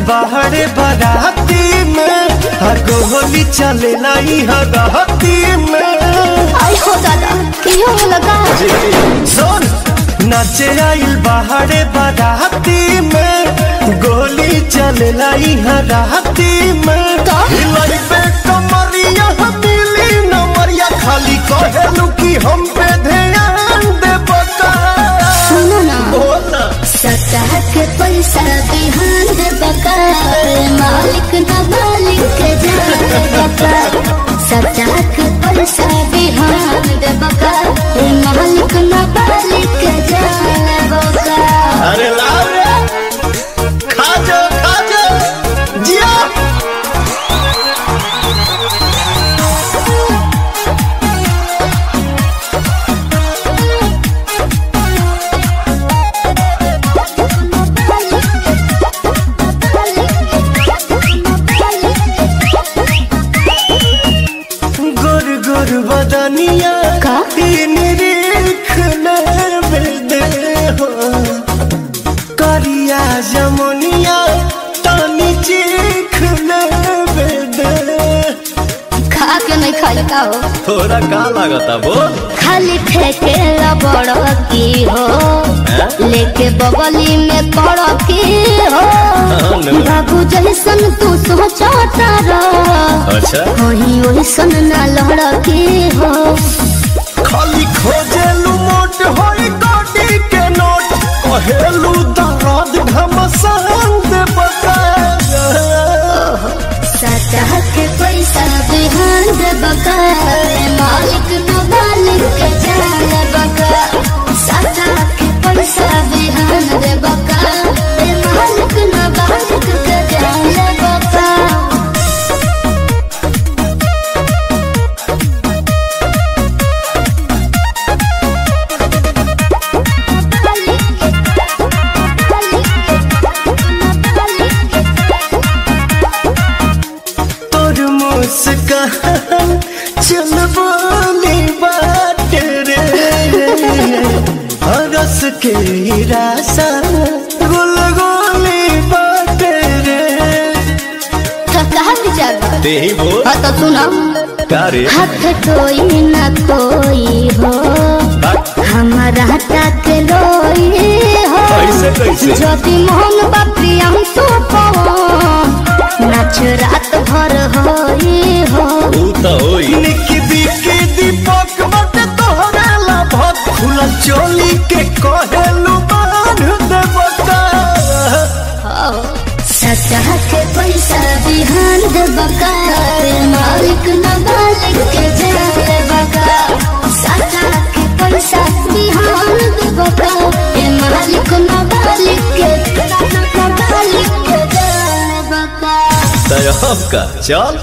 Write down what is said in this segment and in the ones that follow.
बाहरे बाराती में गोली चले लाई हराती में। आई हो दादा क्यों लगा सुन नाचे आइल बाहरे बाराती में गोली चले लाई हराती में। हिलाई पे कमरिया मिली नमरिया खाली कहेलू कि हम पे ध्यान दे बता। सुनो ना बोला सतह के पैसा बिहान दे बका मालिक ना मालिक के जान बका। सतह के पैसा बिहान दे बका मालिक ना मालिक के जान बका। अरे लाओ रे खा जा जिया। बदनिया का हो करिया जमुनिया तानी चीख खा के नहीं खाई का हो थोड़ा का लागता बोल। खाली फेंके बड़ की हो लेके बगली में पड़ की हो बाबू जैसन तू सोचता रह। अच्छा वही वैसन ना लड़ की हो खाली खोजेलू मोट होई गोटी के नोट कहेलू दर्द घमसान दे बता। सतह के पैसा बिहान दे बका मालिक न मालिक के जान बका। सतह के पैसा बिहान दे बका मालिक न मालिक के जान बका। चल बोली बात रे हरस के रासा गुल गोली बात रे। कहाँ विचार ते ही बोल हाँ तो सुना कारे हाथ कोई ना कोई हो हमारा तक लोई हो। कैसे ज्योति मोहन बापी हम तो नाच रात भर होई हो निकी बिकी दीपक बट तोहरा लाभत खुला चोली के कहेलू बांध दे बता। सतह के पैसा बिहान दे बका मालिक न मालिक के जान बका। सतह के पैसा बिहान दे बका मालिक न मालिक के जान बका। तय का चल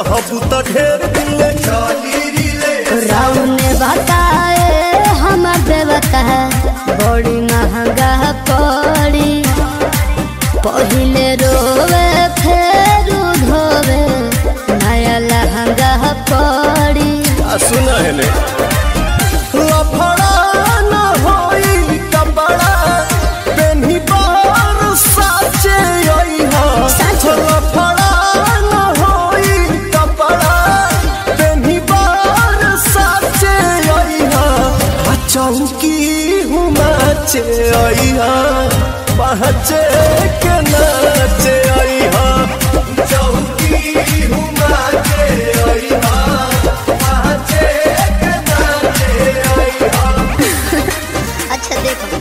चाहबू त ढेर दिन ले चली रीले। राउन बताए हमर देवता बड़ी महंगा पड़ी, पहिले रोवे फेर धोवे नया लहंगा पड़ी। सुना है ने लफड़ा न होई कपड़ा पेन्ही बार साचे आई हा। लफड़ा न होई कपड़ा पेन्ही बार साचे आई हा। चौकी हुमाचे आई हा, पहचे के नाचे आई हा। चौकी हुमाचे आई हा, अच्छा देखो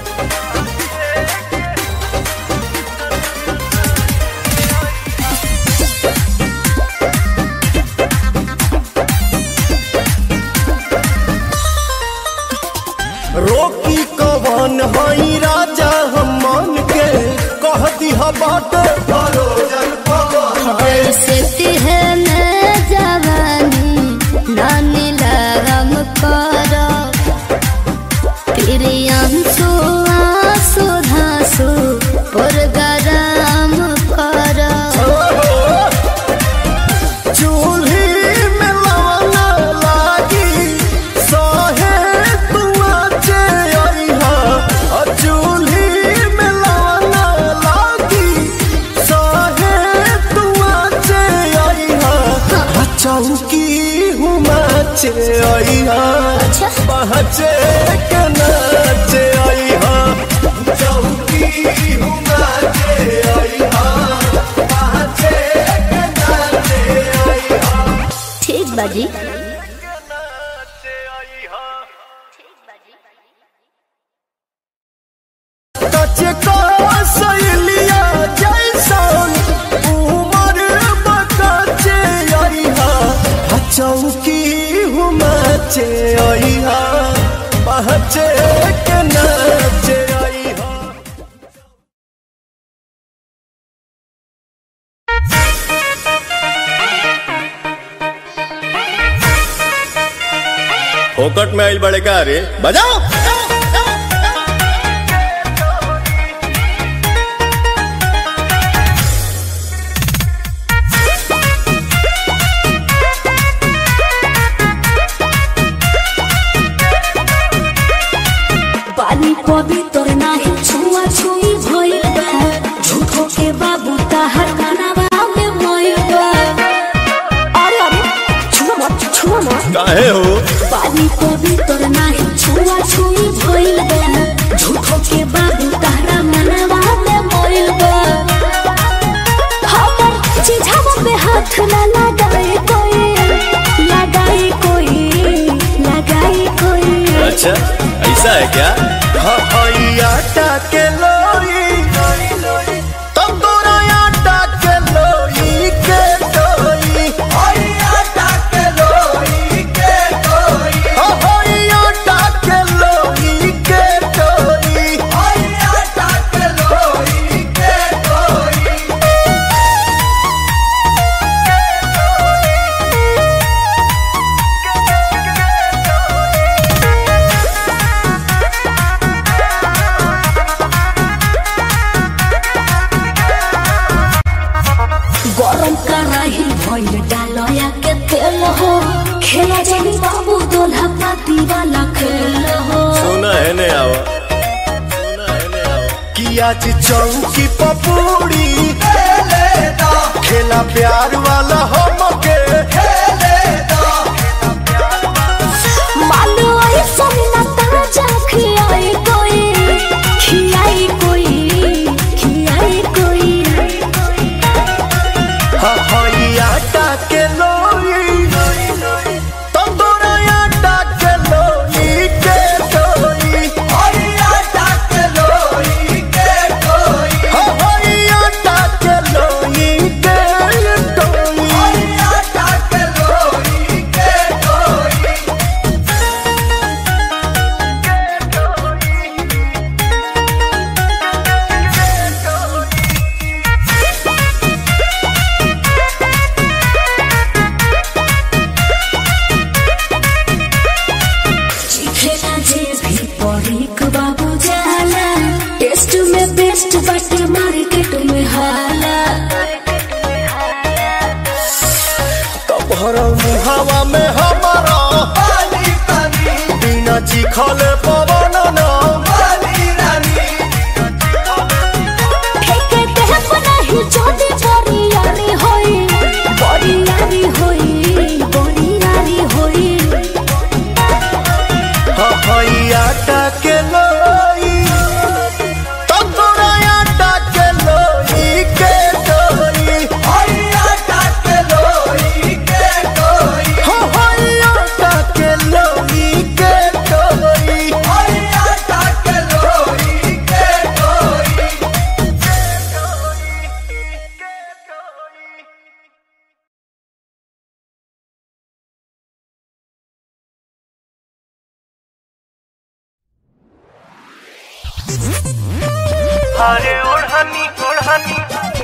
रोकी कवन हई राजा हम मन के कह दिहा बाटे भरोजन पवन से तिहने जवानी नानी लगम करो प्रियांशु आंसू धांसू पुरगराम करो। चूल्ही में लवना लागी सहे तुआचे आई हा। चूल्ही में लवना लागी सहे तुआचे आई हा। चौकी हुमाचे आई हा, पहचे के नाचे आई हा। चौकी हुमाचे आई हा, पहचे के नाचे आई हा। ठीक बाजी कच्चे का सहेलिया जैसन उमर बकाचे आई हा। चौकी हुमाचे आई हा, पहचे के नाचे आई हा। फोकट में आइल बड़े का रे बजाओ। पानी पवित्र नाही छुआ छुई भइल बा, झूठो के बाबू ताहर कानावा में मोइल बा। अरे अरे छुआ मत काहे हो पानी पवित्र नाही छुआ छुई भइल बा, झूठो के बाबू ताहरा मनवा में मोइल बा। हमर चिझावा पे हाथ ना लगाए कोई, लगाए कोई, लगाए कोई। अच्छा ऐसा है क्या? आटा के लोई तब तोरा आटा के लोई के डोई। आटा के लोई के डोई, आटा के लोई के डोई, आटा के लोई के डोई। गरम कराही भइल डालया के तेल हो, खेला जानी बाबू दोल्हा पाती वाला खेल हो। सुना है ने आवा, सुना है ने आवा कि आज चौकी पपूड़ी खेला प्यार वाला हमके मानो आई सोना ताजा खियाई कोई, खियाई कोई, खियाई कोई। आटा के लोई तब तोरा आटा के लोई के डोई। आटा के लोई के डोई, आटा के लोई के डोई। लिखले पवन नाम वाली रानी। फेंके देह नहीं जोदी बोरियारी होई, बोरियारी होई, बोरियारी होई। हई आटा के लोई तो तोरा आटा के लोई के डोई। हई आटा के लोई के डोई। हई आटा के लोई के डोई। हई आटा के लोई के डोई। अरे ओढ़नी ओढ़नी,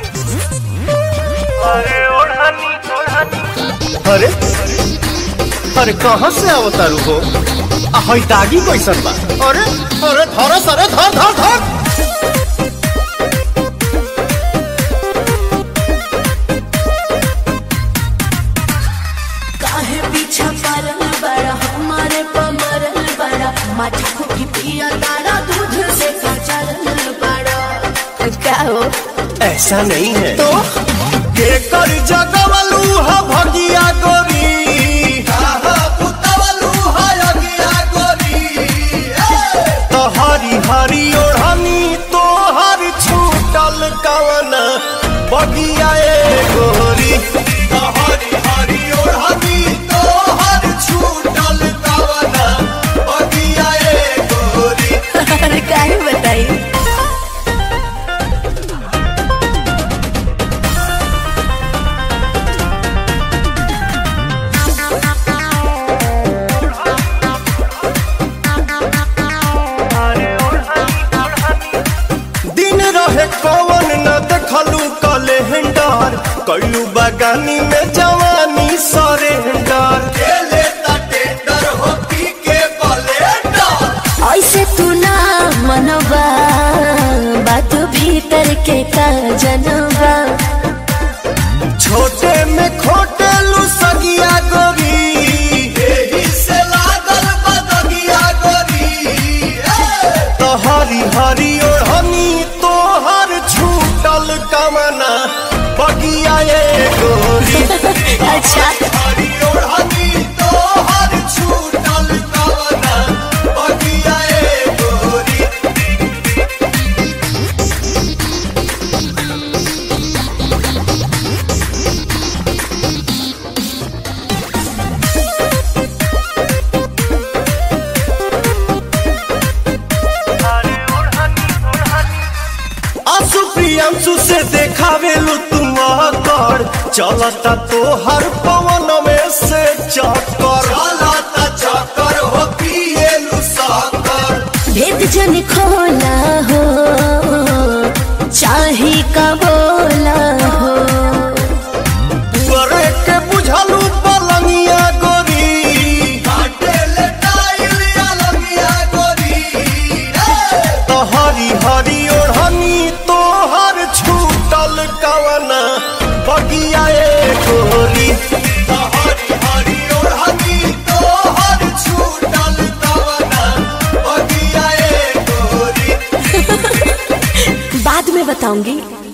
अरे ओढ़नी ओढ़नी। अरे अरे कहाँ से अवतारू हो? हई दागी कैसन बा? अरे अरे धर सरे धर धर धर। काहे पीछा करल बड़ा हमारे पमरल बड़ा, माथा को की पिया तारा दूध से कचरल बड़ा। क्या हो? ऐसा नहीं है तो के कर जगवलू हा भगिया गोरी। पुतवलू हा अगिया गोरी। तो हरी हरी ओढ़नी तो हर छूटल कवन बगिया ए गोरी। तो हरी हरी ओढ़नी तो हर छूटल कवन बगिया ए गोरी। अरे काहे बताई? दिन रहे कौन न देखलू कैलेंडर, कैलू बगानी में जवानी सरेंडर। खेले ता टेंडर हो पी के ब्लेंडर। ऐसे तू ना मनवा, बात भीतर के का जनवा। छोटे में खोटे लू सगिया गोरी। एही से लागल बदगिया गोरी। तो हरी हरी ओढ़नी तो हर छूटल कमना बगिया ए गोरी। अच्छा हरी ओढ़नी तो हर छूटल कमना बगिया ए गोरी। आंसू प्रियांशु से देखावेलू तुम कर, चलता तो हर पवन में से चक्कर। चलता चक्कर हो पिएलू साकर। भेद जन खोला हो, चाहे का बोला हो। पुअरे के बुझलू पलंगिया गोरी। काटे ले टाइल अलंगिया गोरी। तो हरी हरी ओढ़नी तो हर छूटल कवना बगिया ए गोरी। तो हरी हरी ओढ़नी तो हर छूटल कवना बगिया ए गोरी। बाद में बताऊंगी।